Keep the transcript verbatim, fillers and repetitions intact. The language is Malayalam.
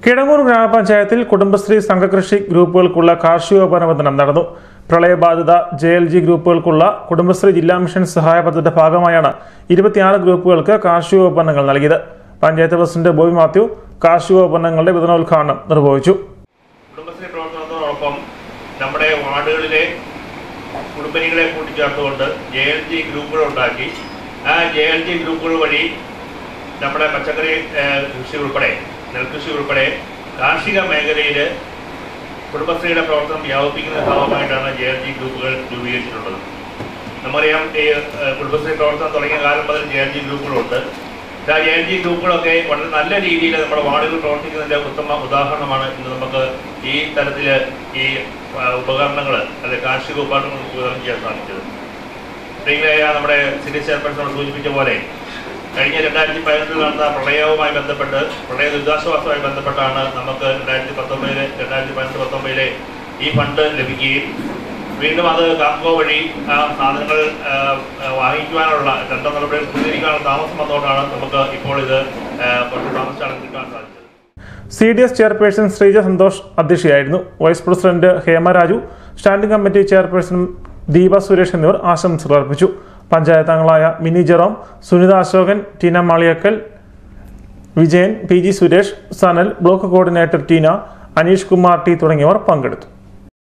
കിടങ്ങൂർ ഗ്രാമപഞ്ചായത്തിൽ കുടുംബശ്രീ സംഘകൃഷി ഗ്രൂപ്പുകൾക്കുള്ള കാർഷികോപകരണ വിതരണം നടന്നു. പ്രളയബാധിത ജെ എൽ ജി ഗ്രൂപ്പുകൾക്കുള്ള കുടുംബശ്രീ ജില്ലാ മിഷൻ സഹായ പദ്ധതിയുടെ ഭാഗമായാണ് ഇരുപത്തിയാറ് ഗ്രൂപ്പുകൾക്ക് കാർഷികോപകരണങ്ങൾ നൽകിയത്. പഞ്ചായത്ത് പ്രസിഡന്റ് ബോബി മാത്യു കാർഷികോപകരണങ്ങളുടെ വിതരണോദ്ഘാടനം നിർവഹിച്ചു. കുടുംബശ്രീ പ്രവർത്തനത്തോടൊപ്പം നമ്മുടെ വാർഡുകളിലെ കുടുംബിനികളെ കൂട്ടിച്ചേർത്തുകൊണ്ട് ജെ എൽ ജി ഗ്രൂപ്പുകൾ ഉണ്ടാക്കി ആ ജെ എൽ ജി ഗ്രൂപ്പുകൾ വഴി നമ്മുടെ പച്ചക്കറി കൃഷി ഉൾപ്പെടെ നെൽകൃഷി ഉൾപ്പെടെ കാർഷിക മേഖലയിൽ കുടുംബശ്രീയുടെ പ്രവർത്തനം വ്യാപിപ്പിക്കുന്ന ഭാഗമായിട്ടാണ് ജെ എൽ ജി ഗ്രൂപ്പുകൾ രൂപീകരിച്ചിട്ടുള്ളത്. നമുക്കറിയാം, ഈ കുടുംബശ്രീ പ്രവർത്തനം തുടങ്ങിയ കാലം മുതൽ ജെ എൽ ജി ഗ്രൂപ്പുകളുണ്ട്. ആ ജെ എൽ ജി ഗ്രൂപ്പുകളൊക്കെ വളരെ നല്ല രീതിയിൽ നമ്മുടെ വാർഡുകൾ പ്രവർത്തിക്കുന്നതിൻ്റെ ഉത്തമ ഉദാഹരണമാണ് ഇന്ന് നമുക്ക് ഈ തരത്തിൽ ഈ ഉപകരണങ്ങൾ അല്ലെങ്കിൽ കാർഷിക ഉപകരണങ്ങൾ വിതരണം ചെയ്യാൻ സാധിച്ചത്. നമ്മുടെ സിറ്റി ചെയർപേഴ്സൺ സൂചിപ്പിച്ച പോലെ കഴിഞ്ഞ രണ്ടായിരത്തി പതിനെട്ടിൽ നടന്ന പ്രളയവുമായി ബന്ധപ്പെട്ട് പ്രളയ ദുരിതാശ്വാസവുമായി ബന്ധപ്പെട്ടാണ് നമുക്ക് രണ്ടായിരത്തി പത്തൊമ്പതിലെ രണ്ടായിരത്തി പതിനെട്ട് പത്തൊമ്പതിലെ ഈ ഫണ്ട് ലഭിക്കുകയും വീണ്ടും അത് കാംകോ വഴി ആ സാധനങ്ങൾ വാങ്ങിക്കുവാനുള്ള രണ്ടാം നടപടികൾ സ്വീകരിക്കാനുള്ള താമസം വന്നുകൊണ്ടാണ് നമുക്ക് ഇപ്പോൾ ഇത് കുറച്ച് താമസിച്ചാണ് കിട്ടാൻ സാധിച്ചത്. C D S chairperson Sreeja Santhosh അധ്യക്ഷയായിരുന്നു. Vice president Hemaraju, standing committee chairperson Deepa Suresh എന്നിവർ ആശംസകൾ അർപ്പിച്ചു. പഞ്ചായത്ത് അംഗങ്ങളായ Mini Jerome, Sunitha Ashokan, Teena Maliyakkal, Vijayan, P G Suresh, Sanal, block coordinator Teena, Aneesh Kumar T തുടങ്ങിയവർ പങ്കെടുത്തു.